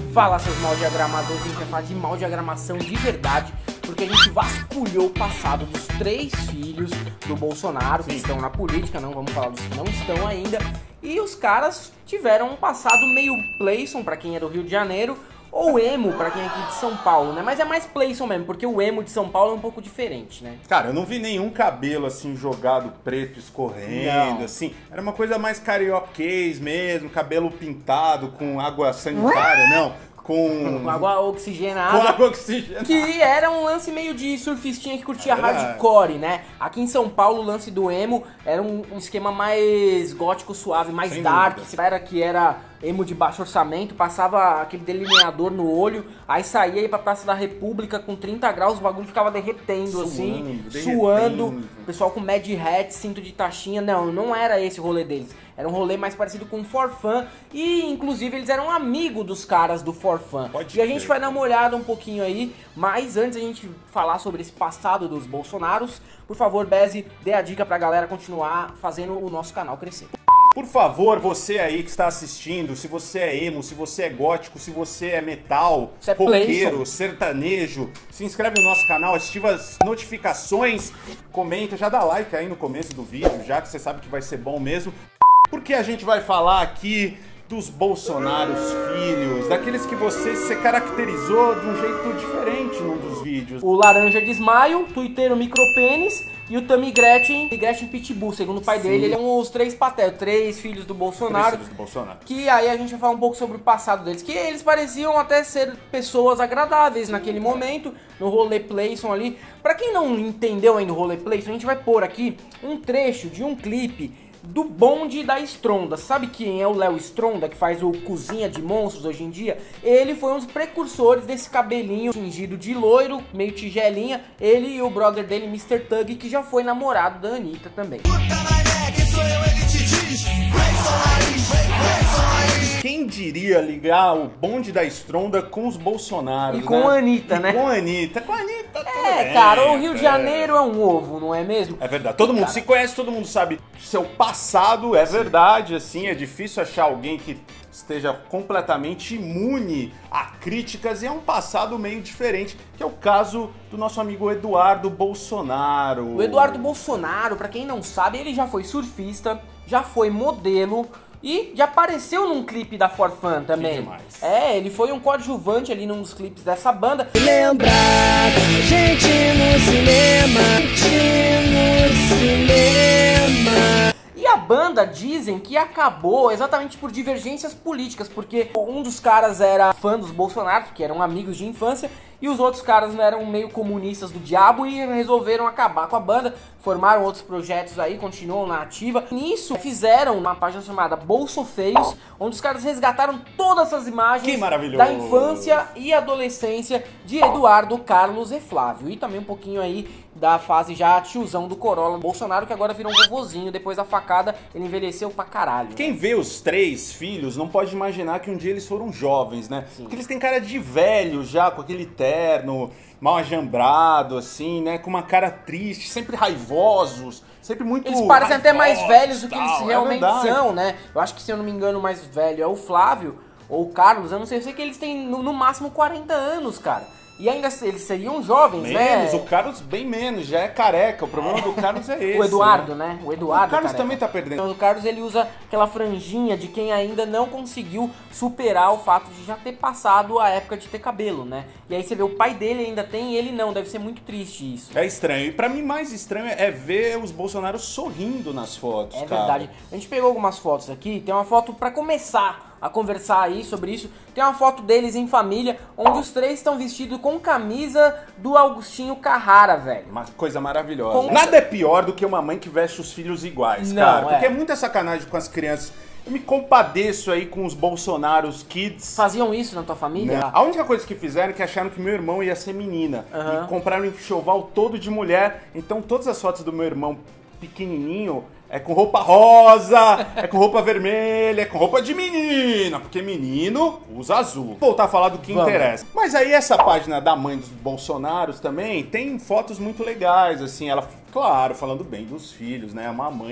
Fala, seus mal diagramadores, a gente vai falar de mal diagramação de verdade, porque a gente vasculhou o passado dos 3 filhos do Bolsonaro, que estão na política, não vamos falar dos que não estão ainda, e os caras tiveram um passado meio Playson, pra quem é do Rio de Janeiro, ou emo pra quem é aqui de São Paulo, né? Mas é mais Playson mesmo, porque o emo de São Paulo é um pouco diferente, né? Cara, eu não vi nenhum cabelo assim jogado preto, escorrendo, assim. Era uma coisa mais carioquês mesmo, cabelo pintado com água sanitária, não. Com água oxigenada. Com água oxigenada. Que era um lance meio de surfistinha que curtia hardcore, né? Aqui em São Paulo o lance do emo era um esquema mais gótico suave, mais Sem dark. dúvida. Era que era emo de baixo orçamento, passava aquele delineador no olho, aí saía aí pra Praça da República com 30 graus, o bagulho ficava derretendo assim, suando. O pessoal com mad hat, cinto de taxinha. Não era esse o rolê deles. Era um rolê mais parecido com o For Fun. E, inclusive, eles eram amigos dos caras do For Fun. E a gente vai dar uma olhada um pouquinho aí. Mas antes a gente falar sobre esse passado dos Bolsonaros, por favor, Beze, dê a dica pra galera continuar fazendo o nosso canal crescer. Por favor, você aí que está assistindo, se você é emo, se você é gótico, se você é metal, roqueiro, sertanejo, se inscreve no nosso canal, ativa as notificações, comenta, já dá like aí no começo do vídeo, já que você sabe que vai ser bom mesmo. Porque a gente vai falar aqui dos Bolsonaros filhos, daqueles que você se caracterizou de um jeito diferente num dos vídeos. O Laranja de Smile, Tuiteiro Micropênis e o Tammy Gretchen Pitbull, segundo o pai dele, ele é os 3 patéis, 3 filhos do Bolsonaro. 3 filhos do Bolsonaro. Que aí a gente vai falar um pouco sobre o passado deles, que eles pareciam até ser pessoas agradáveis naquele momento, no rolê Playson ali. Pra quem não entendeu ainda o rolê Playson, a gente vai pôr aqui um trecho de um clipe do bonde da Stronda. Sabe quem é o Léo Stronda, que faz o Cozinha de Monstros hoje em dia? Ele foi um dos precursores desse cabelinho tingido de loiro, meio tigelinha. Ele e o brother dele, Mr. Thug, que já foi namorado da Anitta também. Quem diria ligar o bonde da Stronda com os Bolsonaros, e com a Anitta, né? Com a Anitta, cara, o Rio de Janeiro é um ovo, não é mesmo? É verdade, todo mundo se conhece, todo mundo sabe seu passado, é verdade, assim, é difícil achar alguém que esteja completamente imune a críticas e é um passado meio diferente, que é o caso do nosso amigo Eduardo Bolsonaro. O Eduardo Bolsonaro, pra quem não sabe, ele já foi surfista, já foi modelo e já apareceu num clipe da For Fun também. Que demais. Ele foi um coadjuvante ali num dos clipes dessa banda. Lembrar da gente no cinema, E a banda dizem que acabou exatamente por divergências políticas, porque um dos caras era fã dos Bolsonaro, que eram amigos de infância, e os outros caras eram meio comunistas do diabo e resolveram acabar com a banda, formaram outros projetos aí, continuam na ativa. Nisso fizeram uma página chamada Bolsofeios, onde os caras resgataram todas essas imagens da infância e adolescência de Eduardo, Carlos e Flávio. E também um pouquinho aí da fase já tiozão do Corolla Bolsonaro, que agora virou um vovozinho, depois da facada ele envelheceu pra caralho. Quem vê os 3 filhos não pode imaginar que um dia eles foram jovens, né? Sim. Porque eles têm cara de velho já, com aquele terno mal ajambrado, assim, né? Com uma cara triste, sempre raivosos, sempre muito Eles parecem até mais velhos do que eles realmente são, né? Eu acho que, se eu não me engano, o mais velho é o Flávio ou o Carlos, eu não sei, eu sei que eles têm no máximo 40 anos, cara. E ainda eles seriam jovens, né? O Carlos bem menos, já é careca. O problema do Carlos é esse. O Eduardo, né? O Eduardo. O Carlos também tá perdendo. Então, o Carlos, ele usa aquela franjinha de quem ainda não conseguiu superar o fato de já ter passado a época de ter cabelo, né? E aí você vê, o pai dele ainda tem e ele não. Deve ser muito triste isso. É estranho. E pra mim, mais estranho é ver os Bolsonaros sorrindo nas fotos, cara. É verdade. A gente pegou algumas fotos aqui. Tem uma foto pra começar a conversar aí sobre isso. Tem uma foto deles em família, onde os 3 estão vestidos com camisa do Augustinho Carrara, velho. Uma coisa maravilhosa. Nada é pior do que uma mãe que veste os filhos iguais, cara. Porque é muita sacanagem com as crianças. Eu me compadeço aí com os Bolsonaros Kids. Faziam isso na tua família? Não. A única coisa que fizeram é que acharam que meu irmão ia ser menina. E compraram um enxoval todo de mulher. Então todas as fotos do meu irmão pequenininho é com roupa rosa, é com roupa vermelha, é com roupa de menina, porque menino usa azul. Vou voltar a falar do que interessa. Mas aí essa página da mãe dos Bolsonaros também tem fotos muito legais, assim, ela, claro, falando bem dos filhos, né? Uma mãe tem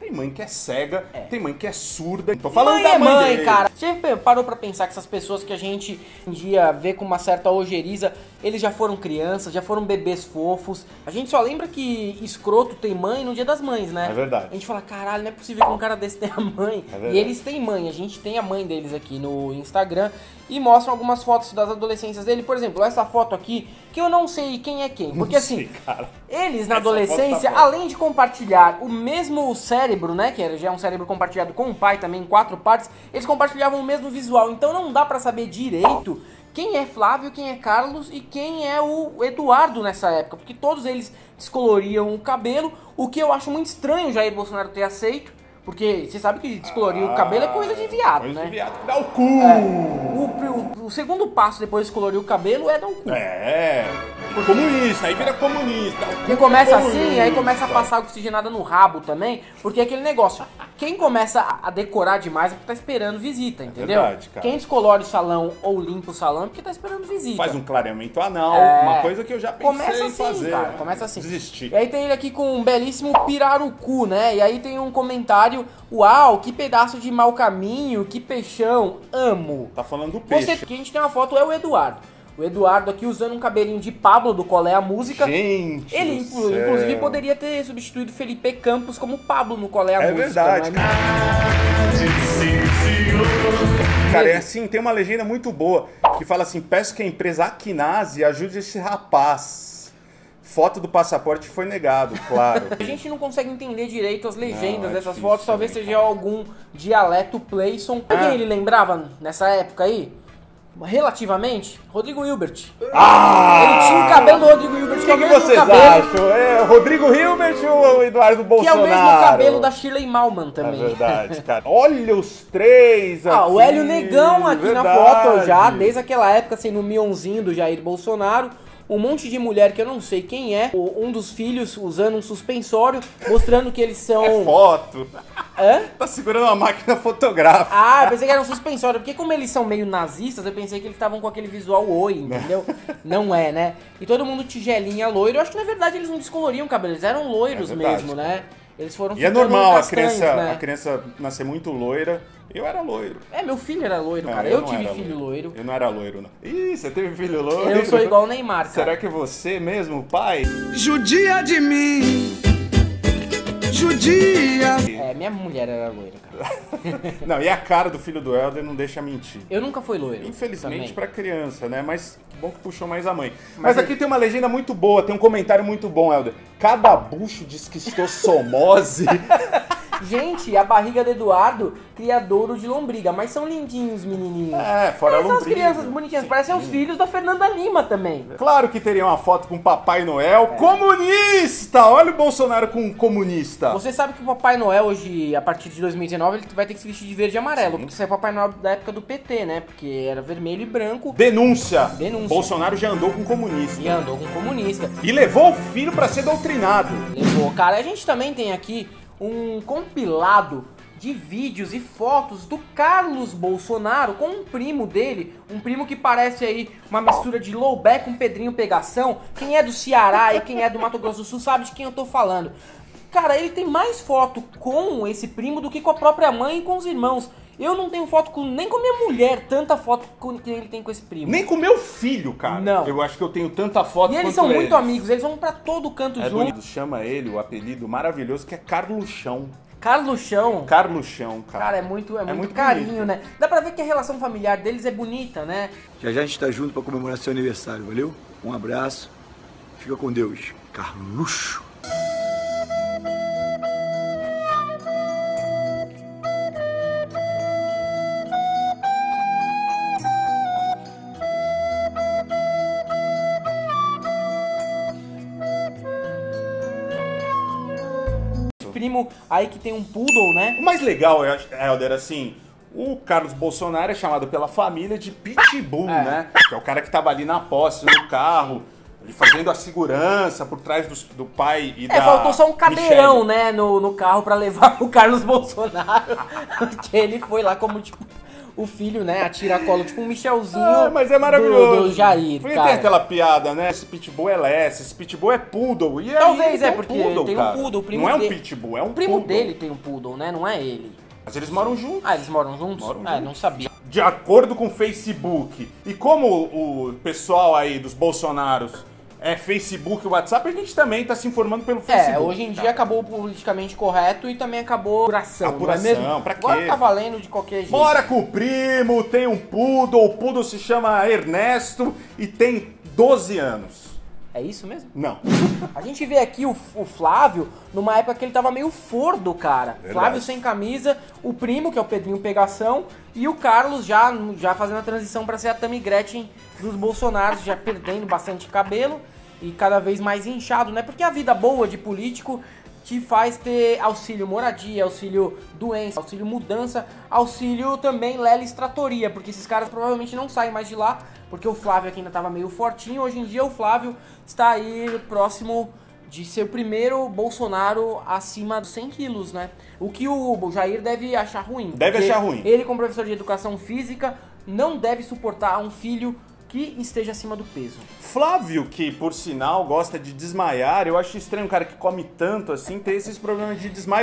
Tem mãe que é cega, tem mãe que é surda. Tô falando mãe da mãe dele. cara. Você parou pra pensar que essas pessoas que a gente um dia vê com uma certa ojeriza, eles já foram crianças, já foram bebês fofos. A gente só lembra que escroto tem mãe no Dia das Mães, né? É verdade. A gente fala, caralho, não é possível que um cara desse tenha mãe. É E eles têm mãe, a gente tem a mãe deles aqui no Instagram. E mostram algumas fotos das adolescências dele. Por exemplo, essa foto aqui, que eu não sei quem é quem. Porque assim, eles na adolescência, além de compartilhar o mesmo cérebro, né, que já é um cérebro compartilhado com o pai também, em 4 partes, eles compartilhavam o mesmo visual. Então não dá pra saber direito quem é Flávio, quem é Carlos e quem é o Eduardo nessa época. Porque todos eles descoloriam o cabelo, o que eu acho muito estranho o Jair Bolsonaro ter aceito. Porque você sabe que descolorir o cabelo é coisa de viado, coisa né? de viado que dá o cu! O segundo passo depois de descolorir o cabelo é dar o cu. Comunista, aí vira comunista. Quem começa assim, aí começa a passar oxigenada no rabo também, porque é aquele negócio. Quem começa a decorar demais é porque tá esperando visita, entendeu? Verdade, cara. Quem descolore o salão ou limpa o salão é porque tá esperando visita. Faz um clareamento anal, uma coisa que eu já pensei Começa em assim, fazer. cara, começa assim. Desistir. E aí tem ele aqui com um belíssimo pirarucu, né? E aí tem um comentário, uau, que pedaço de mau caminho, que peixão, amo. Tá falando do peixe. Aqui a gente tem uma foto, é o Eduardo. O Eduardo aqui usando um cabelinho de Pablo do Qual é a Música. Gente, ele inclusive poderia ter substituído Felipe Campos como Pablo no Qual é a Música. Verdade, não é? Cara, é assim, tem uma legenda muito boa que fala assim: peço que a empresa Aquinase ajude esse rapaz. Foto do passaporte foi negado, claro. A gente não consegue entender direito as legendas dessas difícil, fotos, talvez seja algum dialeto Playson. Quem ele lembrava nessa época aí? Relativamente, Rodrigo Hilbert. Ele tinha o cabelo do Rodrigo Hilbert, que é o mesmo vocês cabelo. acham? É Rodrigo Hilbert ou o Eduardo Que é o Bolsonaro? mesmo cabelo da Shirley Malman também. É verdade, cara. Olha os três aqui. O Hélio Negão aqui verdade. na foto já, desde aquela época, sendo o mionzinho do Jair Bolsonaro. Um monte de mulher que eu não sei quem é. Um dos filhos usando um suspensório, mostrando que eles são... É foto. Hã? Tá segurando uma máquina fotográfica. Eu pensei que era um suspensório, porque como eles são meio nazistas, eu pensei que eles estavam com aquele visual oi, entendeu? Não é, né? E todo mundo tigelinha loiro. Eu acho que na verdade eles não descoloriam o cabelo, eles eram loiros mesmo, né? Eles foram E é normal castanhos, a criança nascer muito loira. Eu era loiro. Meu filho era loiro, cara. Eu tive filho loiro. Eu não era loiro, não. Ih, você teve filho loiro? Eu sou igual o Neymar, cara. Será que é você mesmo, pai? Judia de mim, judia. Minha mulher era loira, cara. Não, e a cara do filho do Helder não deixa mentir. Eu nunca fui loiro. Infelizmente também. pra criança, né? Mas bom que puxou mais a mãe. Mas aqui tem uma legenda muito boa, tem um comentário muito bom, Helder. Cada bucho diz que estou somose. Gente, a barriga do Eduardo criadouro de lombriga, mas são lindinhos, menininhos. Fora a São as lombriga. crianças bonitinhas, parecem os filhos da Fernanda Lima também. Claro que teria uma foto com o Papai Noel comunista! Olha o Bolsonaro com um comunista. Você sabe que o Papai Noel hoje, a partir de 2019, ele vai ter que se vestir de verde e amarelo, porque isso é o Papai Noel da época do PT, né? Porque era vermelho e branco. Denúncia. Bolsonaro já andou com comunista. E andou com comunista. E levou o filho pra ser doutrinado. Levou, cara. A gente também tem aqui um compilado de vídeos e fotos do Carlos Bolsonaro com um primo dele, um primo que parece aí uma mistura de Loubé com Pedrinho Pegação. Quem é do Ceará e quem é do Mato Grosso do Sul sabe de quem eu tô falando. Cara, ele tem mais foto com esse primo do que com a própria mãe e com os irmãos. Eu não tenho foto nem com minha mulher, tanta foto que ele tem com esse primo. Nem com meu filho, cara. Não. Eu acho que eu tenho tanta foto E eles quanto são muito amigos, eles vão pra todo canto junto. Bonito. Chama ele, o apelido maravilhoso, que é Carluxão. Carluxão. Carluxão, cara. Cara, é muito muito carinho, bonito. né? Dá pra ver que a relação familiar deles é bonita, né? Já já a gente tá junto pra comemorar seu aniversário, valeu? Um abraço, fica com Deus. Carluxo. Primo aí que tem um poodle, né? O mais legal, Helder, assim, o Carlos Bolsonaro é chamado pela família de Pitbull, né? Que é o cara que tava ali na posse, no carro, ali fazendo a segurança por trás do pai e da Faltou só um cadeirão, Michelle. né, no carro pra levar o Carlos Bolsonaro. Porque ele foi lá como, tipo, o filho, né, a tiracolo, tipo um Michelzinho mas é maravilhoso. do Jair, porque cara. tem aquela piada, né? Esse pitbull é less, esse pitbull é poodle. E Talvez aí, porque poodle, tem cara. um poodle, o primo não é um dele. pitbull, é um O primo poodle. dele tem um poodle, né? Não é ele. Mas eles moram juntos. Ah, eles moram juntos? Moram Ah, juntos. não sabia. De acordo com o Facebook, e como o pessoal aí dos Bolsonaros é Facebook e WhatsApp, a gente também tá se informando pelo Facebook. Hoje em dia acabou o politicamente correto e também acabou a apuração, Apuração, não é mesmo? pra quê? Agora tá valendo de qualquer jeito. Mora com o primo, tem um poodle, o poodle se chama Ernesto e tem 12 anos. É isso mesmo? Não. A gente vê aqui o Flávio numa época que ele tava meio fordo, cara. Verdade. Flávio sem camisa, o primo, que é o Pedrinho Pegação, e o Carlos já fazendo a transição pra ser a Tammy Gretchen dos Bolsonaros, já perdendo bastante cabelo e cada vez mais inchado, né? Porque a vida boa de político te faz ter auxílio moradia, auxílio doença, auxílio mudança, auxílio também Lelis Tratoria, porque esses caras provavelmente não saem mais de lá, porque o Flávio aqui ainda tava meio fortinho. Hoje em dia o Flávio está aí próximo de ser o primeiro Bolsonaro acima dos 100 quilos, né? O que o Jair deve achar ruim. Deve porque achar ruim. Ele, como professor de educação física, não deve suportar um filho que esteja acima do peso. Flávio, que por sinal gosta de desmaiar, eu acho estranho um cara que come tanto assim ter esses problemas de desmaio.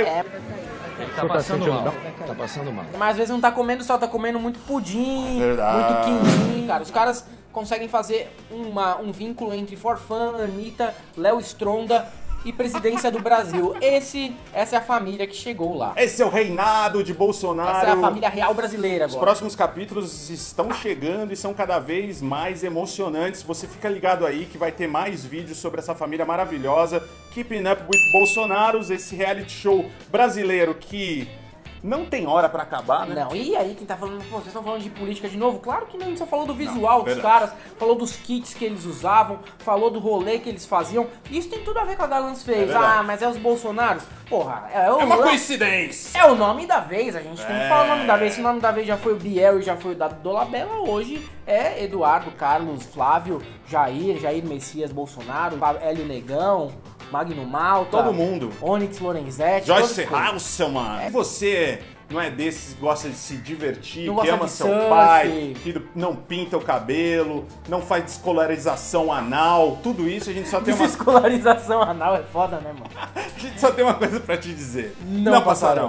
Tá passando mal. Tá passando mal. Mas às vezes não tá comendo só, tá comendo muito pudim, Verdade. muito quindim. Cara, os caras conseguem fazer um vínculo entre Forfã, Anitta, Léo Stronda e presidência do Brasil. Essa é a família que chegou lá. Esse é o reinado de Bolsonaro. Essa é a família real brasileira Os agora. próximos capítulos estão chegando e são cada vez mais emocionantes. Você fica ligado aí que vai ter mais vídeos sobre essa família maravilhosa. Keeping Up with Bolsonaros, esse reality show brasileiro que não tem hora pra acabar, né? Não, e aí quem tá falando, pô, vocês estão falando de política de novo? Claro que não, a gente só falou do visual dos verdade. caras, falou dos kits que eles usavam, falou do rolê que eles faziam. Isso tem tudo a ver com a Galãs fez. verdade. Mas é os Bolsonaros? Porra, É uma coincidência. É o nome da vez, a gente tem que falar o nome da vez. Se o nome da vez já foi o Biel e já foi o da Dolabella, hoje é Eduardo, Carlos, Flávio, Jair Messias Bolsonaro, Hélio Negão, Magno Malta, Todo mundo. Onyx Lorenzetti, Joyce todos eles. Halseman. E você não é desses que gosta de se divertir, Não que gosta ama de seu surf. pai, que não pinta o cabelo, não faz descolarização anal, tudo isso a gente só tem uma, Desescolarização anal é foda, né, mano? a gente só tem uma coisa pra te dizer. Não passarão.